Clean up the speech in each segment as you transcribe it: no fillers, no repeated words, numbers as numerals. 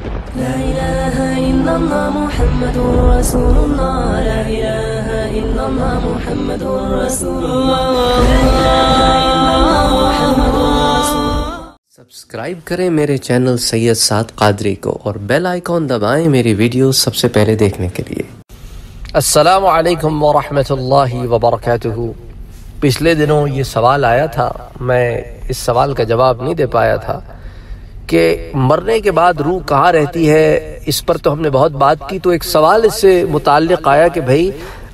لا إله إلا الله محمد رسول الله لا إله إلا الله محمد رسول الله لا إله إلا الله محمد رسول الله. سبسکرائب کریں میرے چینل سید سعد قادری کو اور بیل آئیکن دبائیں میری ویڈیو سب سے پہلے دیکھنے کے لیے. السلام علیکم ورحمۃ اللہ وبرکاتہ. پچھلے دنوں یہ سوال آیا تھا، میں اس سوال کا جواب نہیں دے پایا تھا کہ مرنے کے بعد روح کہاں رہتی ہے. اس پر تو ہم نے بہت بات کی، تو ایک سوال اس سے متعلق آیا کہ بھائی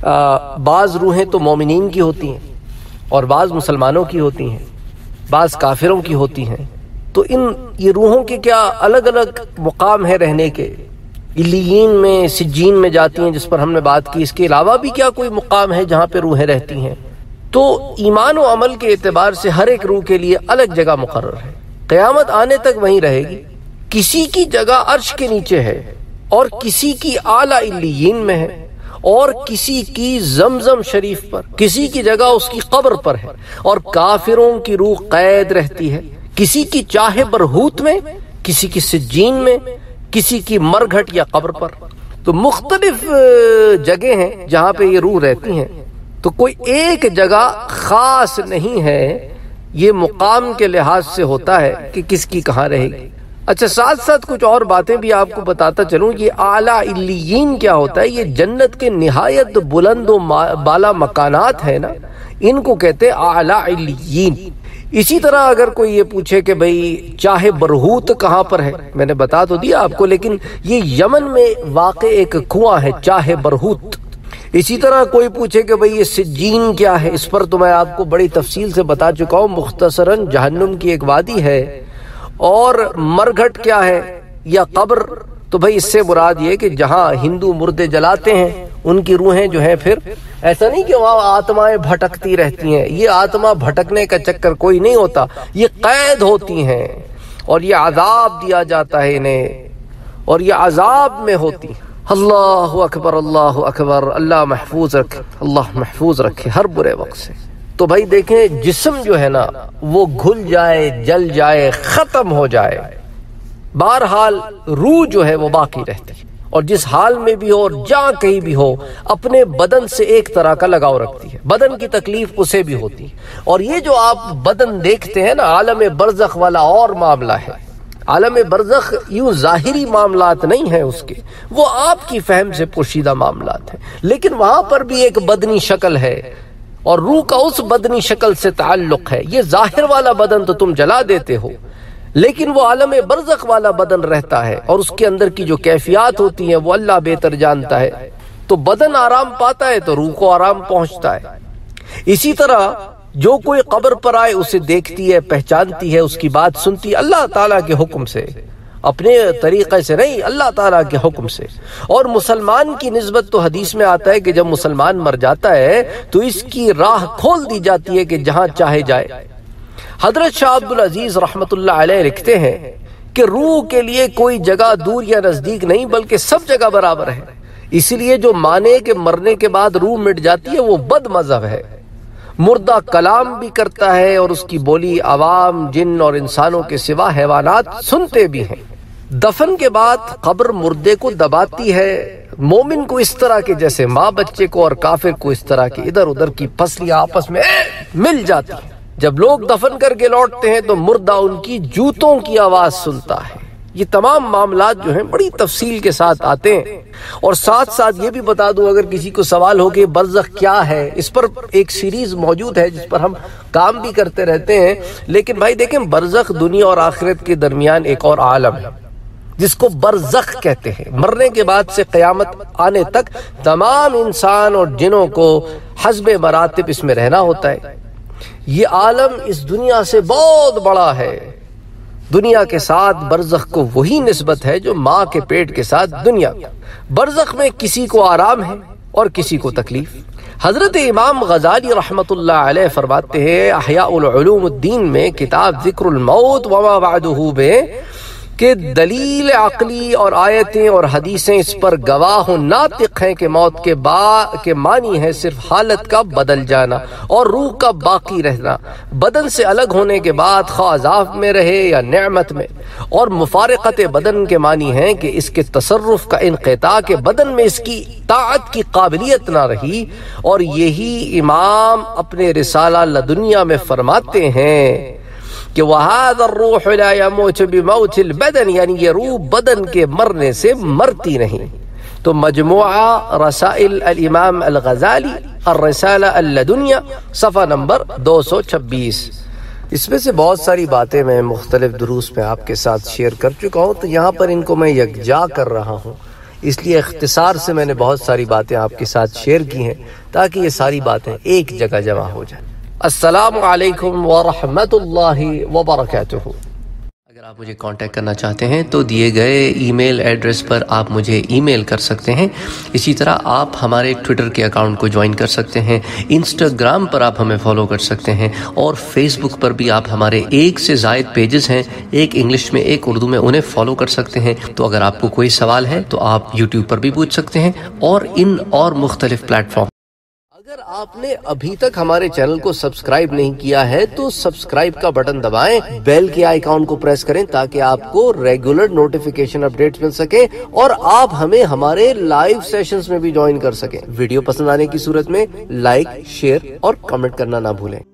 بعض روحیں تو مومنین کی ہوتی ہیں اور بعض مسلمانوں کی ہوتی ہیں، بعض کافروں کی ہوتی ہیں، تو یہ روحوں کے کیا الگ الگ مقام ہے رہنے کے؟ علیین میں، سجین میں جاتی ہیں جس پر ہم نے بات کی، اس کے علاوہ بھی کیا کوئی مقام ہے جہاں پہ روحیں رہتی ہیں؟ تو ایمان و عمل کے اعتبار سے ہر ایک روح کے لیے الگ جگہ مقرر ہے، قیامت آنے تک وہیں رہے گی. کسی کی جگہ عرش کے نیچے ہے اور کسی کی اعلیٰ علیین میں ہے اور کسی کی زمزم شریف پر، کسی کی جگہ اس کی قبر پر ہے. اور کافروں کی روح قید رہتی ہے، کسی کی چاہے برہوت میں، کسی کی سجین میں، کسی کی مرگھٹ یا قبر پر. تو مختلف جگہ ہیں جہاں پہ یہ روح رہتی ہیں، تو کوئی ایک جگہ خاص نہیں ہے. یہ مقام کے لحاظ سے ہوتا ہے کہ کس کی کہاں رہے گی. اچھا، ساتھ ساتھ کچھ اور باتیں بھی آپ کو بتاتا چلوں. یہ اعلیٰ علیین کیا ہوتا ہے؟ یہ جنت کے نہایت بلند و بالا مکانات ہیں نا، ان کو کہتے ہیں اعلیٰ علیین. اسی طرح اگر کوئی یہ پوچھے کہ بھئی چاہے برہوت کہاں پر ہے، میں نے بتا تو دیا آپ کو، لیکن یہ یمن میں واقع ایک کنواں ہے چاہے برہوت. اسی طرح کوئی پوچھے کہ بھئی یہ سجین کیا ہے، اس پر تو میں آپ کو بڑی تفصیل سے بتا چکا ہوں. مختصراً جہنم کی ایک وادی ہے. اور مرگھٹ کیا ہے یا قبر، تو بھئی اس سے مراد یہ کہ جہاں ہندو مردے جلاتے ہیں ان کی روحیں جو ہیں، پھر ایسا نہیں کہ وہاں آتمائیں بھٹکتی رہتی ہیں. یہ آتما بھٹکنے کا چکر کوئی نہیں ہوتا، یہ قید ہوتی ہیں اور یہ عذاب دیا جاتا ہے انہیں، اور یہ عذاب میں ہوتی ہیں. اللہ اکبر، اللہ اکبر. اللہ محفوظ رکھے، اللہ محفوظ رکھے ہر برے وقت سے. تو بھائی دیکھیں، جسم جو ہے نا وہ گھل جائے، جل جائے، ختم ہو جائے، بہرحال روح جو ہے وہ باقی رہتی ہے، اور جس حال میں بھی ہو اور جہاں کہیں بھی ہو اپنے بدن سے ایک طرح کا لگاؤ رکھتی ہے. بدن کی تکلیف اسے بھی ہوتی ہے. اور یہ جو آپ بدن دیکھتے ہیں نا، عالم برزخ والا اور معاملہ ہے. عالم برزخ یوں ظاہری معاملات نہیں ہیں اس کے، وہ آپ کی فہم سے پوشیدہ معاملات ہیں. لیکن وہاں پر بھی ایک بدنی شکل ہے اور روح کا اس بدنی شکل سے تعلق ہے. یہ ظاہر والا بدن تو تم جلا دیتے ہو، لیکن وہ عالم برزخ والا بدن رہتا ہے، اور اس کے اندر کی جو کیفیات ہوتی ہیں وہ اللہ بہتر جانتا ہے. تو بدن آرام پاتا ہے تو روح کو آرام پہنچتا ہے. اسی طرح جو کوئی قبر پر آئے اسے دیکھتی ہے، پہچانتی ہے، اس کی بات سنتی، اللہ تعالیٰ کے حکم سے، اپنے طریقے سے نہیں، اللہ تعالیٰ کے حکم سے. اور مسلمان کی نسبت تو حدیث میں آتا ہے کہ جب مسلمان مر جاتا ہے تو اس کی راہ کھول دی جاتی ہے کہ جہاں چاہے جائے. حضرت شاہ عبدالعزیز رحمۃ اللہ علیہ لکھتے ہیں کہ روح کے لیے کوئی جگہ دور یا نزدیک نہیں، بلکہ سب جگہ برابر ہے. اس لیے جو مانے کہ مرنے کے بعد روح مٹ جاتی ہے وہ بد مذہب ہے. مردہ کلام بھی کرتا ہے اور اس کی بولی عوام، جن اور انسانوں کے سوا حیوانات سنتے بھی ہیں. دفن کے بعد قبر مردے کو دباتی ہے، مومن کو اس طرح کے جیسے ماں بچے کو، اور کافر کو اس طرح کے ادھر ادھر کی پسلیاں آپس میں مل جاتی ہیں. جب لوگ دفن کر کے لوٹتے ہیں تو مردہ ان کی جوتوں کی آواز سنتا ہے. یہ تمام معاملات جو ہیں بڑی تفصیل کے ساتھ آتے ہیں. اور ساتھ ساتھ یہ بھی بتا دوں، اگر کسی کو سوال ہو کہ برزخ کیا ہے، اس پر ایک سیریز موجود ہے جس پر ہم کام بھی کرتے رہتے ہیں. لیکن بھائی دیکھیں، برزخ دنیا اور آخرت کے درمیان ایک اور عالم ہے جس کو برزخ کہتے ہیں. مرنے کے بعد سے قیامت آنے تک تمام انسان اور جنوں کو حسب مراتب اس میں رہنا ہوتا ہے. یہ عالم اس دنیا سے بہت بڑا ہے. دنیا کے ساتھ برزخ کو وہی نسبت ہے جو ماں کے پیٹ کے ساتھ دنیا. برزخ میں کسی کو آرام ہے اور کسی کو تکلیف. حضرت امام غزالی رحمۃ اللہ علیہ فرماتے ہیں احیاء العلوم الدین میں، کتاب ذکر الموت وما بعدہ میں، کہ دلیل عقلی اور آیتیں اور حدیثیں اس پر گواہ و ناطق ہیں کہ موت کے معنی ہے صرف حالت کا بدل جانا اور روح کا باقی رہنا، بدن سے الگ ہونے کے بعد خواہ عذاب میں رہے یا نعمت میں، اور مفارقت بدن کے معنی ہیں کہ اس کے تصرف کا انقطاع، کہ بدن میں اس کی طاعت کی قابلیت نہ رہی، اور یہی امام اپنے رسالہ لدنیا میں فرماتے ہیں کہ وَهَذَا الرُّوحُ لَا يَمُوتُ بِمَوْتِ الْبَدَنِ، یعنی یہ روح بدن کے مرنے سے مرتی نہیں۔ تو مجموعہ رسائل الامام الغزالی الرسالہ اللدنیہ صفحہ نمبر 226۔ اس میں سے بہت ساری باتیں میں مختلف دروس میں آپ کے ساتھ شیئر کر چکا ہوں، تو یہاں پر ان کو میں یکجا کر رہا ہوں، اس لیے اختصار سے میں نے بہت ساری باتیں آپ کے ساتھ شیئر کی ہیں تاکہ یہ ساری باتیں ایک جگہ جمع ہو جائیں۔ السلام علیکم ورحمۃ اللہ وبرکاتہ۔ اگر آپ مجھے کانٹیکٹ کرنا چاہتے ہیں تو دیے گئے ای میل ایڈریس پر آپ مجھے ای میل کر سکتے ہیں۔ اسی طرح آپ ہمارے ٹویٹر کے اکاؤنٹ کو جوائن کر سکتے ہیں، انسٹاگرام پر آپ ہمیں فالو کر سکتے ہیں، اور فیس بک پر بھی آپ ہمارے 1 سے زائد پیجز ہیں، ایک انگلش میں ایک اردو میں، انہیں فالو کر سکتے ہیں۔ تو اگر آپ کو کوئی سوال ہے تو آپ یوٹیوب پر بھی پوچھ سکتے ہیں اور مختلف پلیٹ فارم۔ اگر آپ نے ابھی تک ہمارے چینل کو سبسکرائب نہیں کیا ہے تو سبسکرائب کا بٹن دبائیں، بیل کے آئیکن کو پریس کریں تاکہ آپ کو ریگولر نوٹیفیکیشن اپڈیٹس مل سکیں اور آپ ہمیں ہمارے لائیو سیشنز میں بھی جوائن کر سکیں۔ ویڈیو پسند آنے کی صورت میں لائک، شیئر اور کمنٹ کرنا نہ بھولیں۔